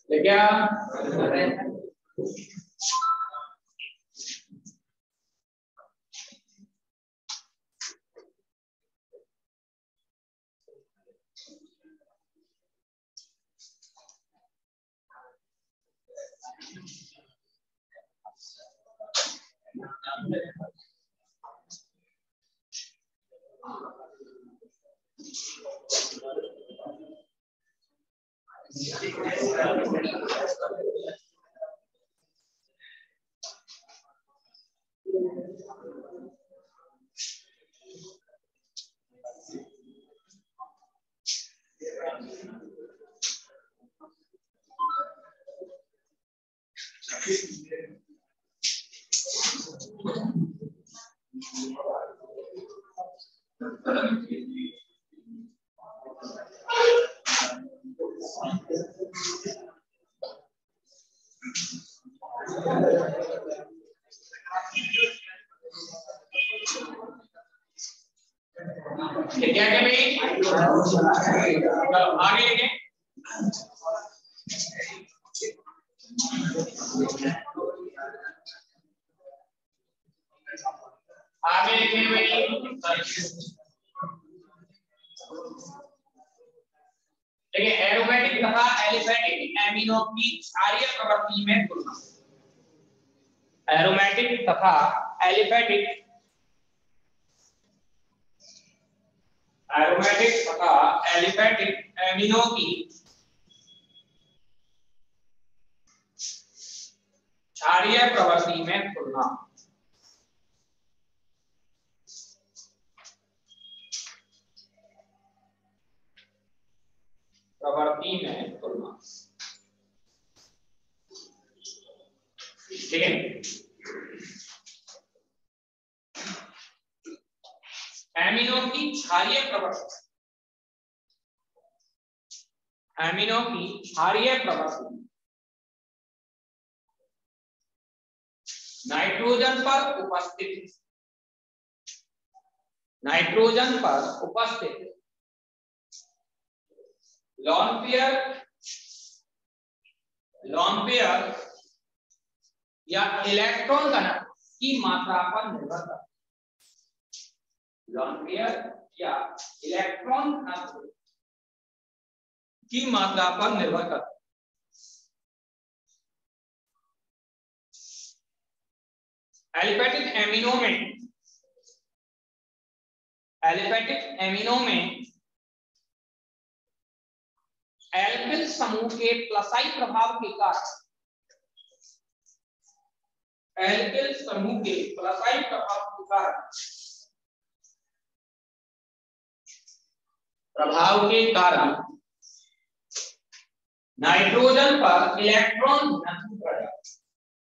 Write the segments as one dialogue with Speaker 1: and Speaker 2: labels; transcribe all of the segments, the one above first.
Speaker 1: क्या क्या क्या भाई आगे लेके आगे लिखे भाई देखिए एरोमेटिक तथा एलिफेटिक एमिनो की क्षारीय प्रवृत्ति में तुलना। एरोमेटिक तथा एलिफेटिक एमिनो की क्षारीय प्रवृत्ति में तुलना। प्रवृत्ति में तुलना ठीक है। एमिनो की क्षारीय प्रवृत्ति, एमिनो की क्षारीय प्रवृत्ति नाइट्रोजन पर उपस्थित, नाइट्रोजन पर उपस्थित लोन पेयर या इलेक्ट्रॉन घनत्व की मात्रा पर निर्भर करता है। लोन पेयर या इलेक्ट्रॉन घनत्व की मात्रा पर निर्भर करता है। एलिफेटिक एमिनो में एल्किल समूह के प्लसाई प्रभाव के कारण, एल्किल समूह के प्लसाई प्रभाव के कारण नाइट्रोजन पर इलेक्ट्रॉन घनत्व बढ़ जाता है।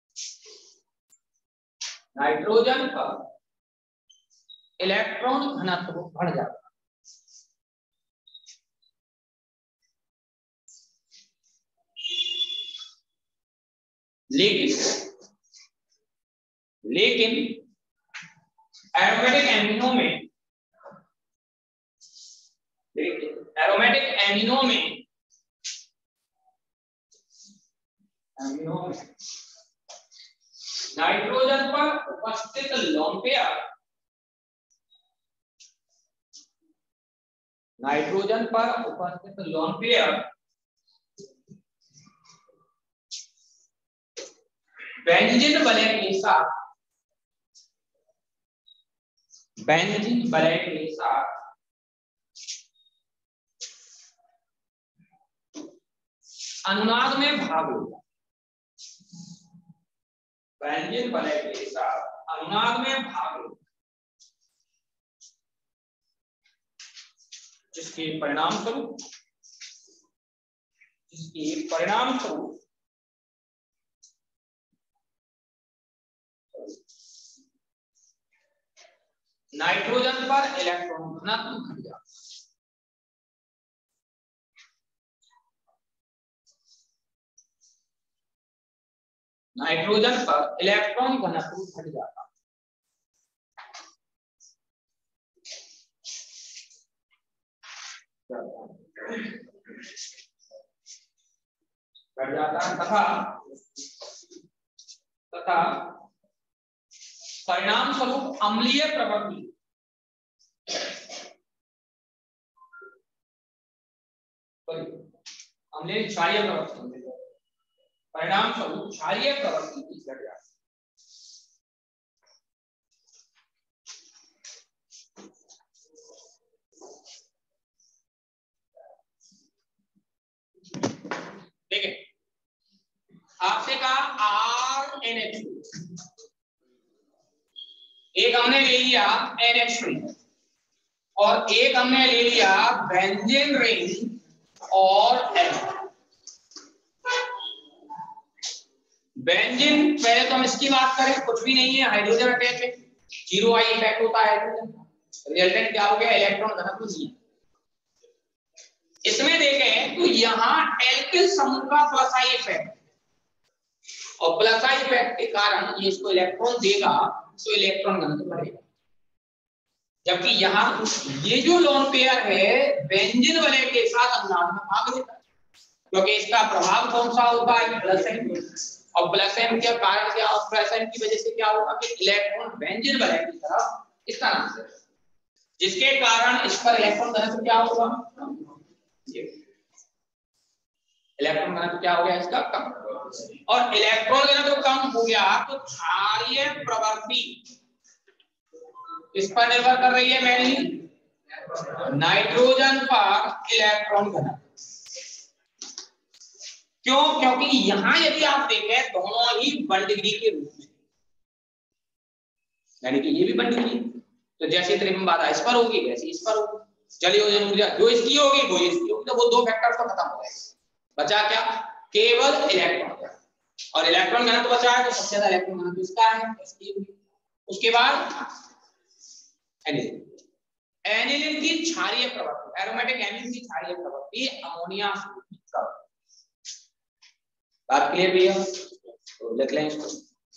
Speaker 1: नाइट्रोजन पर इलेक्ट्रॉन घनत्व बढ़ जाता है। लेकिन एरोमेटिक एमिनो में नाइट्रोजन पर उपस्थित लोन पेयर, नाइट्रोजन पर उपस्थित लोन पेयर बेंजीन वलय के साथ अनुनाद में भाग लेता है। बेंजीन वलय के साथ अनुनाद में भाग लेता है, जिसके परिणाम स्वरूप नाइट्रोजन पर इलेक्ट्रॉन घनत्व घट जाता है। नाइट्रोजन पर इलेक्ट्रॉन घनत्व घट जाता है। बढ़ जाता है तथा परिणाम स्वरूप अम्लीय प्रवृत्ति अम्लीय क्षारीय प्रवृत्ति परिणाम स्वरूप क्षारीय प्रवृत्ति की घट जाती देखिए आपसे कहा RNH2 एक हमने ले लिया NH3 और एक हमने ले लिया बेंजीन रिंग और बेंजीन पहले तो हम इसकी बात करें कुछ भी नहीं है हाइड्रोजन अटैच है 0 I इफेक्ट होता है हाइड्रोजन रिजल्टेंट क्या हो गया इलेक्ट्रॉन घनत्व नहीं है। इसमें देखें तो यहाँ एल्किल समूह का प्लस आई इफेक्ट और प्लस आई इफेक्ट के कारण ये इसको इलेक्ट्रॉन देगा तो इलेक्ट्रॉन घनत्व बढ़ेगा जबकि यहाँ ये जो लोन पेयर है बेंजीन वाले के साथ अनुनाद में भाग लेता है क्योंकि इसका प्रभाव कौन सा होगा प्लस एम और प्लस एम के कारण क्या प्लस एम की वजह से क्या होगा कि इलेक्ट्रॉन बेंजीन वाले की तरफ इस तरह से जिसके कारण इस पर इलेक्ट्रॉन घनत्व क्या होगा इलेक्ट्रॉन घनत्व क्या हो गया इसका कम और इलेक्ट्रॉन घनत्व कम हो गया तो क्षारीय प्रवृत्ति इस पर निर्भर कर रही है मेनली नाइट्रोजन पर इलेक्ट्रॉन घनत्व क्यों क्योंकि यहां यदि आप देखें दोनों ही 1 डिग्री के रूप में यानी कि ये भी 1 डिग्री तो जैसे त्रिभुज बाधा इस पर होगी वैसे इस पर होगी जलीय ओजन ऊर्जा जो इसकी होगी वो इसकी होगी तो वो दो फैक्टर तो खत्म हो गए बचा क्या केवल इलेक्ट्रॉन और इलेक्ट्रॉन घनत्व बचा है तो सबसे ज्यादा इलेक्ट्रॉन घनत्व इसका है उसके बाद एनिलीन की क्षारीय प्रवृत्ति एरोमेटिक एनिलीन की क्षारीय प्रवृत्ति अमोनिया बात क्लियर भैया तो लिख लें इसको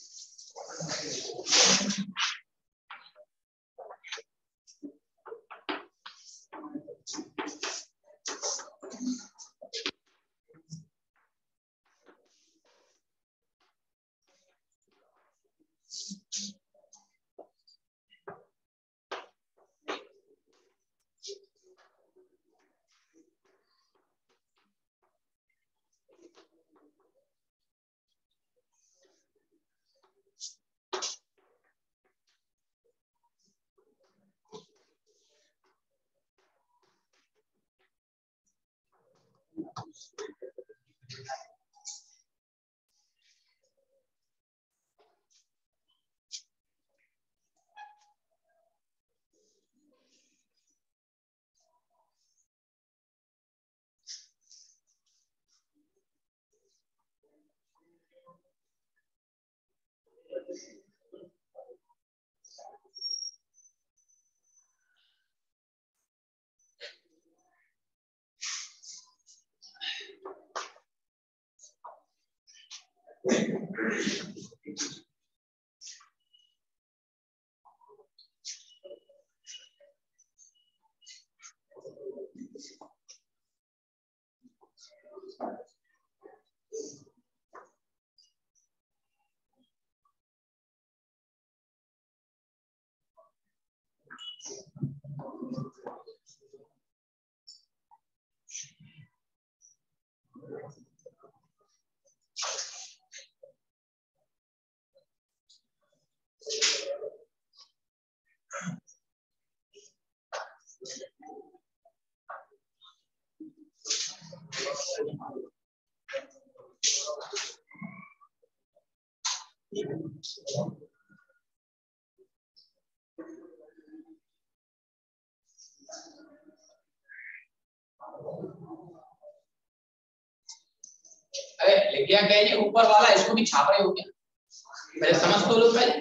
Speaker 1: अरे लिख गया क्या ऊपर वाला इसको भी छाप रहे हो क्या पहले समझ तो लो पहले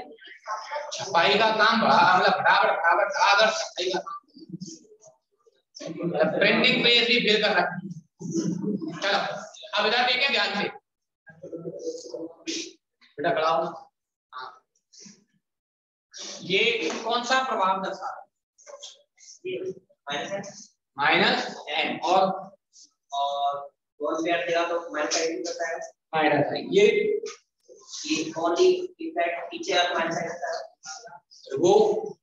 Speaker 1: छपाई का काम बड़ा मतलब फटाफट अगर छपाई का काम प्रिंटिंग पेज भी फिल कर रखा चलो अब इधर देखें ध्यान से बेटा खड़ा हो हाँ ये कौन सा प्रभाव दर्शा रहा है माइनस एम और
Speaker 2: लोन पेयर देगा तो माइनस साइन करता है,
Speaker 1: माइनस साइन।
Speaker 2: ये ओनली इफेक्ट पीछे आप माइनस साइन करता है
Speaker 1: वो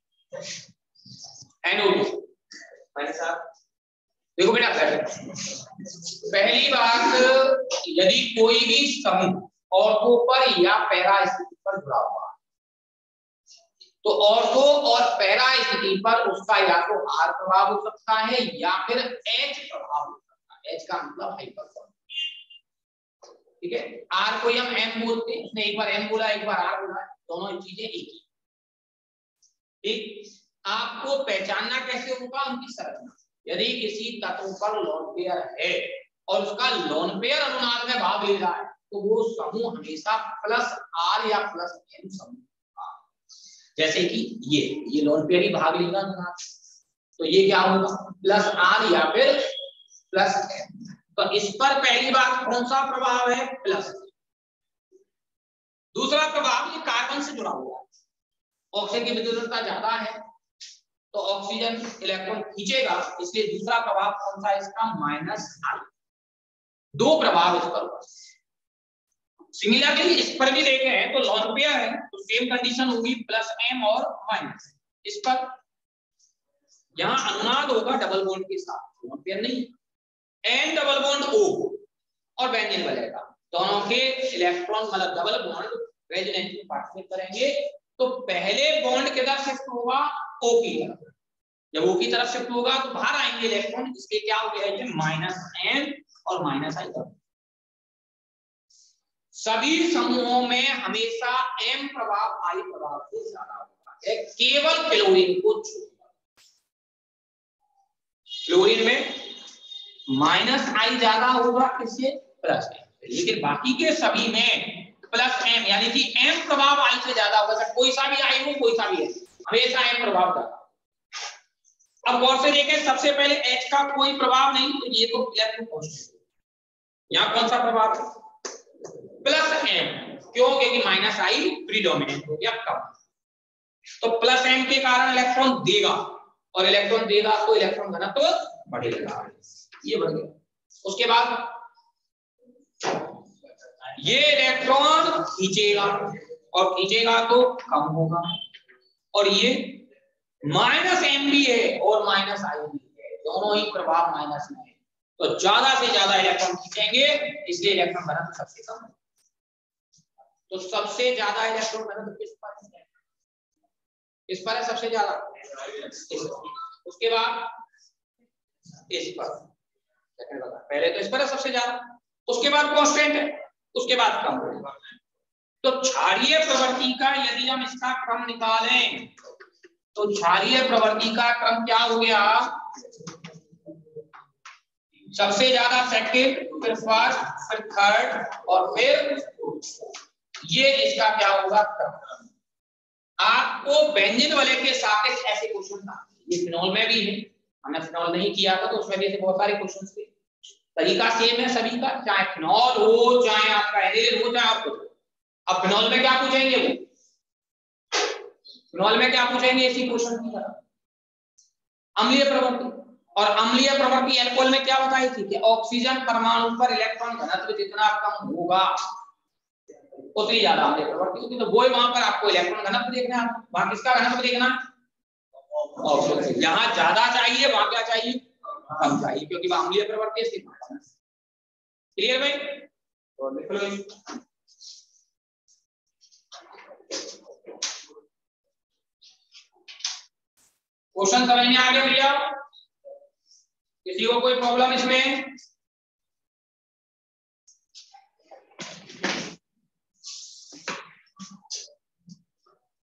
Speaker 1: NO2
Speaker 2: माइनस आप।
Speaker 1: देखो बेटा, पहली बात, यदि कोई भी समूह ऑर्थो पर या पैरा स्थिति पर जुड़ा हुआ है तो ऑर्थो और पैरा स्थिति पर उसका या तो R प्रभाव हो सकता है या फिर H प्रभाव हो सकता है। H का मतलब हाइपरबॉल, ठीक है। R को हम M बोलते हैं, उसने एक बार M बोला एक बार R बोला, दोनों चीजें एक ही। ठीक, आपको पहचानना कैसे होगा उनकी संरचना। यदि किसी तत्व पर लोन पेयर है और उसका लोन पेयर अनुनाद में भाग ले रहा है तो वो समूह हमेशा प्लस R या प्लस M समूह। जैसे कि ये लोन पेयर ही भाग लेगा अनुनाद, तो ये क्या होगा प्लस R या फिर प्लस M। तो इस पर पहली बात कौन सा प्रभाव है, प्लस। दूसरा प्रभाव, ये कार्बन से जुड़ा हुआ है, ऑक्सीजन की विद्युतता ज्यादा है तो ऑक्सीजन इलेक्ट्रॉन खींचेगा, इसलिए दूसरा प्रभाव कौन सा है इसका, माइनस I। दो प्रभाव इस पर। सिमिलरली इस पर भी देखे हैं तो लोन पेयर है तो सेम कंडीशन होगी प्लस M और माइनस। इस पर यहां अनुनाद होगा डबल बॉन्ड के साथ, लोन पेयर नहीं, N डबल बॉन्ड O और बेंजीन बनेगा, दोनों के इलेक्ट्रॉन मतलब डबल बॉन्ड रेजोनेंस में पार्टिसिपेट करेंगे। तो पहले बॉन्ड किधर शिफ्ट होगा, O की तरफ। जब O की तरफ शिफ्ट होगा तो बाहर आएंगे इलेक्ट्रॉन, इसलिए क्या हो गया है माइनस M और माइनस I। सभी समूहों में हमेशा M प्रभाव I प्रभाव से ज्यादा होता है, केवल क्लोरीन को छोड़कर। क्लोरीन में माइनस I ज्यादा होगा, किससे, प्लस M। लेकिन बाकी के सभी में प्लस M, यानी कि M प्रभाव I से ज्यादा होगा। कोई सा भी I हो, कोई सा भी है, हमेशा M प्रभाव ज्यादा। अब गौर से देखें, सबसे पहले H का कोई प्रभाव नहीं, तो ये तो इलेक्ट्रॉन कांस्टेंट। यहाँ कौन सा प्रभाव है, प्लस M। क्यों, क्योंकि माइनस I प्रीडोमिनेंट हो गया कम, तो प्लस M के कारण इलेक्ट्रॉन देगा, और इलेक्ट्रॉन देगा तो इलेक्ट्रॉन घनत्व तो बढ़ेगा, ये बढ़ गया। उसके बाद ये इलेक्ट्रॉन खींचेगा, और खींचेगा तो कम होगा, और ये माइनस M भी है और माइनस I भी है, दोनों ही प्रभाव माइनस में है, तो ज्यादा से ज्यादा इलेक्ट्रॉन खींचेंगे, इसलिए इलेक्ट्रॉन घनत्व सबसे कम है। तो सबसे ज्यादा इलेक्ट्रॉन घनत्व किस पर है, इस पर है सबसे ज्यादा, उसके बाद इस पर, पहले तो इस पर है सबसे ज्यादा, उसके बाद कांस्टेंट है, उसके बाद कम होगा। तो क्षारीय प्रवृत्ति का यदि हम इसका क्रम निकालें तो क्षारीय प्रवृत्ति का क्रम क्या हो गया, सबसे ज्यादा सेकंड, फिर फर्स्ट, फिर थर्ड और फिर ये इसका क्या होगा क्रम। आपको बेंजीन वाले के साथ ऐसे क्वेश्चन था, ये फिनॉल में भी है, हमने फिनॉल नहीं किया था तो उसमें भी ऐसे बहुत सारे क्वेश्चन थे। तरीका सेम है सभी का, चाहे फिनॉल हो चाहे आपका एनिलीन हो चाहे आपको। अब फिनॉल में क्या पूछेंगे, वो फिनॉल में क्या पूछेंगे, इसी क्वेश्चन की तरह अम्लीय प्रवृत्ति। और अम्लीय प्रवृत्ति अल्कोहल में क्या बताई थी कि ऑक्सीजन परमाणु पर इलेक्ट्रॉन घनत्व जितना कम होगा उतनी ज्यादा अम्लीय प्रवृत्ति होती है। तो वो वहां पर आपको इलेक्ट्रॉन घनत्व देखना है, वहां किसका घनत्व देखना है, ऑक्सीजन। यहाँ ज्यादा चाहिए, वहां क्या चाहिए, कम चाहिए, क्योंकि वह अम्लीय प्रवृत्ति है। क्लियर भाई, तो लिख लो। क्वेश्चन समझ में आ गया भैया, किसी को कोई प्रॉब्लम इसमें,